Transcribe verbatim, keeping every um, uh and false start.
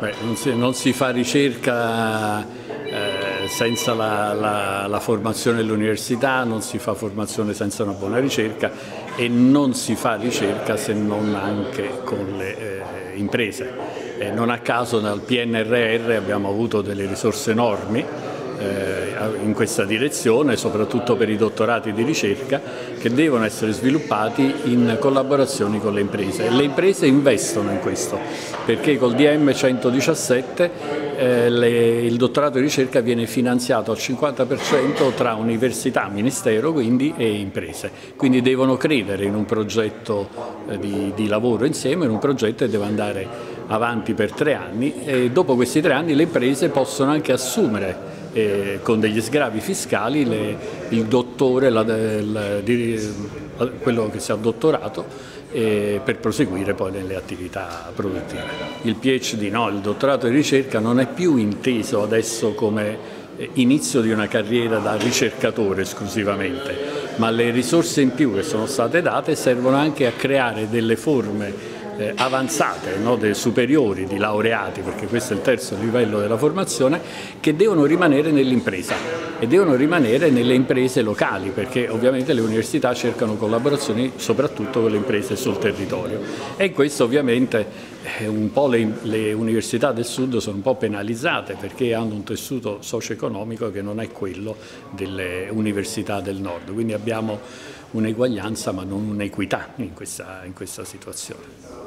Beh, non, si, non si fa ricerca eh, senza la, la, la formazione dell'università, non si fa formazione senza una buona ricerca e non si fa ricerca se non anche con le eh, imprese. E non a caso dal P N R R abbiamo avuto delle risorse enormi in questa direzione, soprattutto per i dottorati di ricerca che devono essere sviluppati in collaborazione con le imprese, e le imprese investono in questo perché col D M centodiciassette eh, le, il dottorato di ricerca viene finanziato al cinquanta per cento tra università, ministero quindi, e imprese, quindi devono credere in un progetto eh, di, di lavoro insieme, in un progetto che deve andare avanti per tre anni e dopo questi tre anni le imprese possono anche assumere Eh, con degli sgravi fiscali le, il dottore, la, la, la, quello che si è dottorato eh, per proseguire poi nelle attività produttive. Il P H D, no, il dottorato di ricerca non è più inteso adesso come eh, inizio di una carriera da ricercatore esclusivamente, ma le risorse in più che sono state date servono anche a creare delle forme Eh, avanzate, no, dei superiori, di laureati, perché questo è il terzo livello della formazione, che devono rimanere nell'impresa e devono rimanere nelle imprese locali, perché ovviamente le università cercano collaborazioni soprattutto con le imprese sul territorio e in questo ovviamente eh, un po' le, le università del sud sono un po' penalizzate perché hanno un tessuto socio-economico che non è quello delle università del nord, quindi abbiamo un'eguaglianza ma non un'equità in questa, in questa situazione.